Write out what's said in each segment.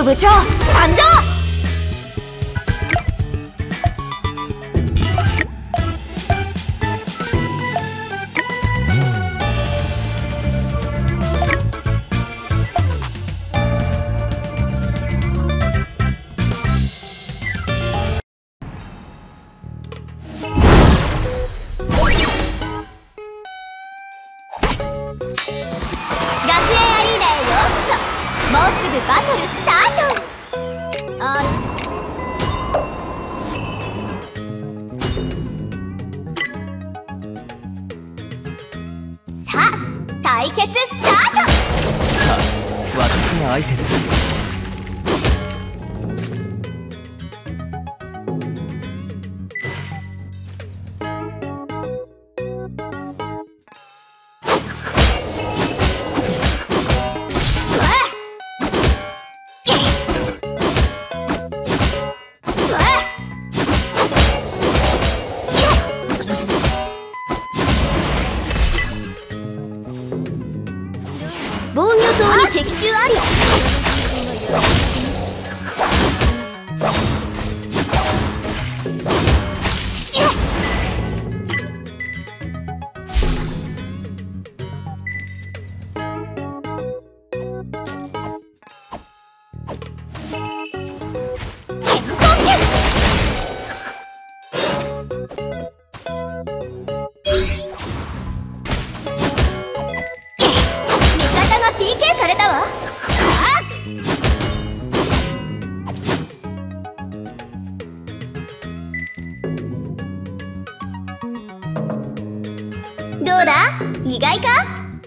部長参上。 もうすぐバトルスタート。さあ対決スタート。 さあ私が相手です。 防御塔に敵襲あり。PK されたわ。どうだ、意外か。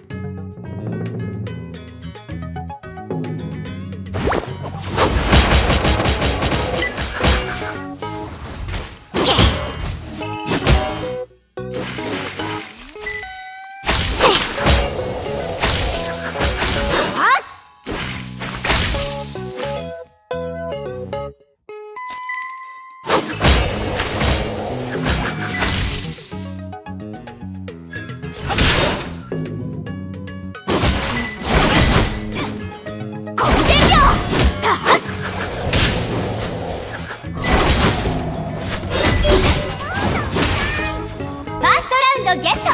ゲット。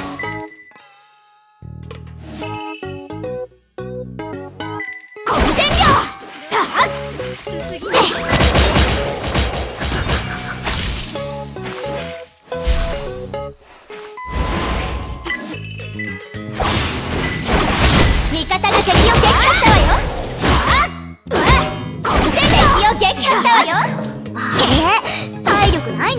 コンテン量。味方が敵を撃破したわよ。コンテン敵を撃破したわよ。体力ないね。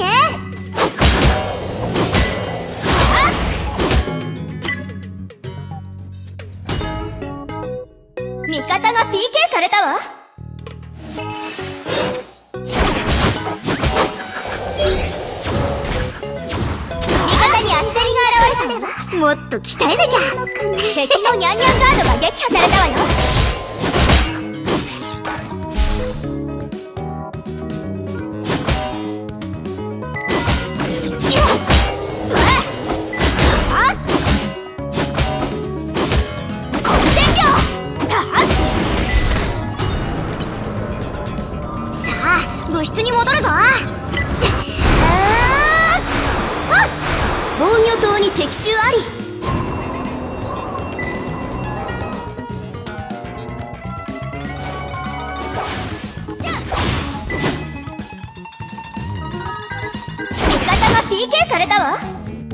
味方が PK されたわ。味方にアステリが現れたわ。もっと鍛えなきゃ。敵のニャンニャンガードが撃破されたわよ。部室に戻るぞ。防御塔に敵襲あり。味方が PK されたわ。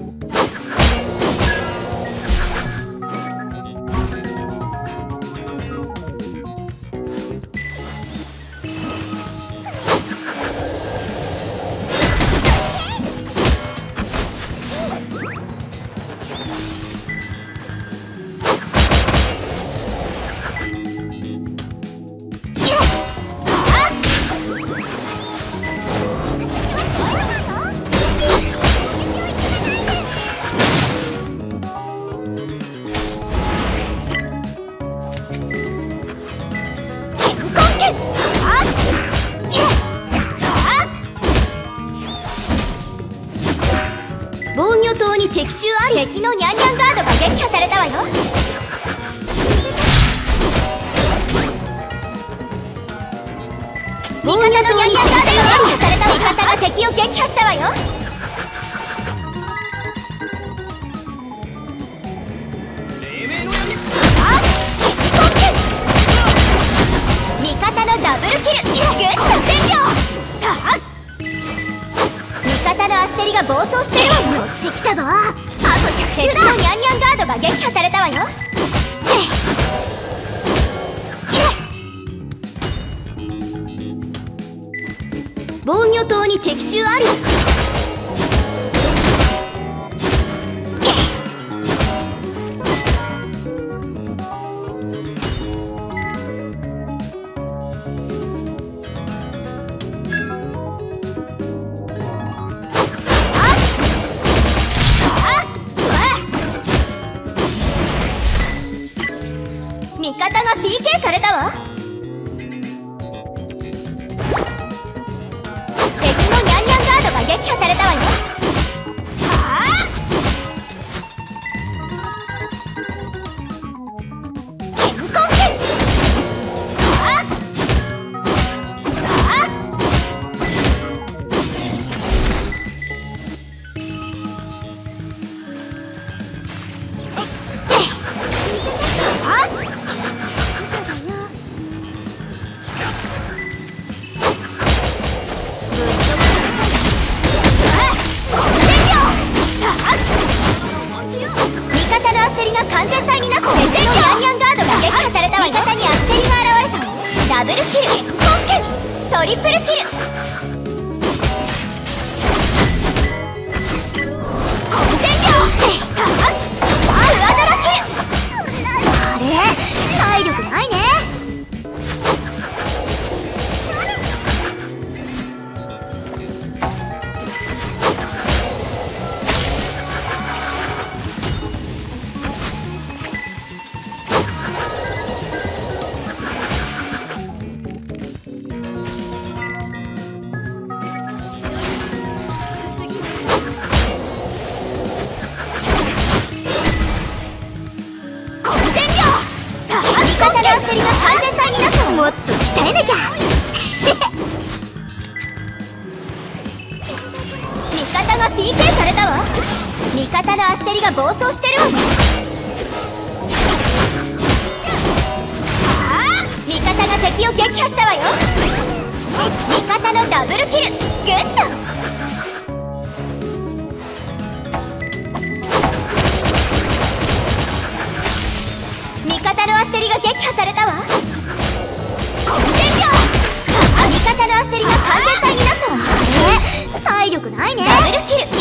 防御塔に敵襲あり。敵のニャンニャンガードが撃破されたわよ。 味方のニャンニャンガードが撃破された。味方が敵を撃破したわよ。味方のダブルキル。グッと全量。味方のアステリが暴走してるわよ。乗ってきたぞ。あと100周だ。敵のニャンニャンガードが撃破されたわよ。防御塔に敵襲あり。味方が PK されたわ。撃破されたわよ。剣根剣。完全体になって敵のニャンニャンガードが撃破されたわよ。味方にアステリが現れた。ダブルキル。トリプルキル。全量。上ドラキル。あれ体力ないね。もっと鍛えなきゃ。味方が PK されたわ。味方のアステリが暴走してるわよ。味方が敵を撃破したわよ。味方のダブルキル。グッと。味方のアステリが撃破されたわ。味方のアステリが完全体になったわ。体力ないね。ダブルキル。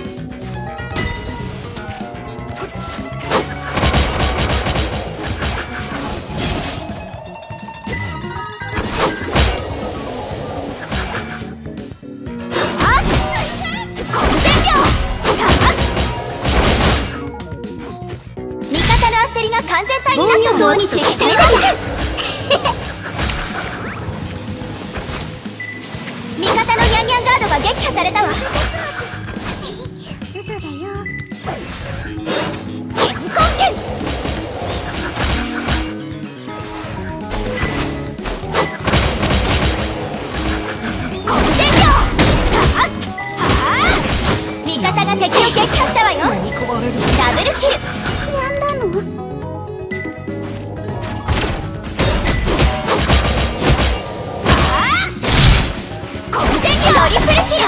味方のアステリが完全体になったわ。防御塔に敵襲だ。味方のニャンニャンガードが撃破されたわ。嘘だよ。剣根剣。全量。味方が敵を撃破したわよ。ダブルキル。やんだの？トリプルキル。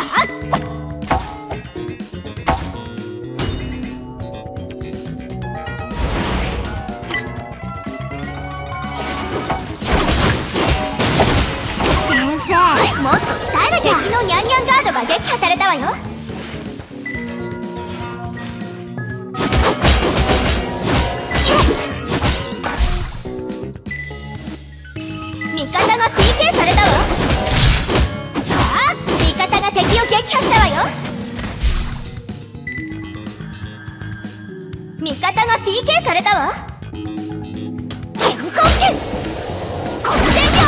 先生、もっと鍛えなきゃ。敵のニャンニャンガードが撃破されたわよ。味方が PK されたわ。味方が敵を撃破したわよ。味方が PK されたわ。剣根剣。全量。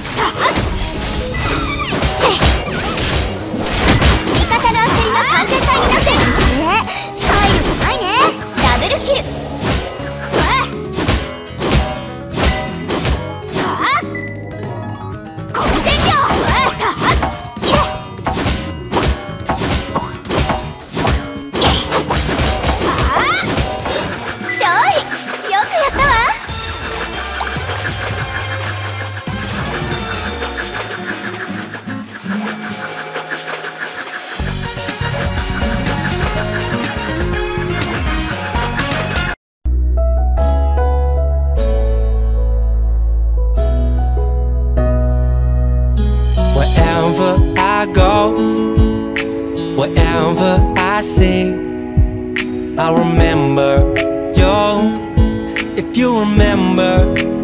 味方のアステリが完全体になってる。体力ないね。ダブルキル。全量。 Wherever I see, I remember you. If you remember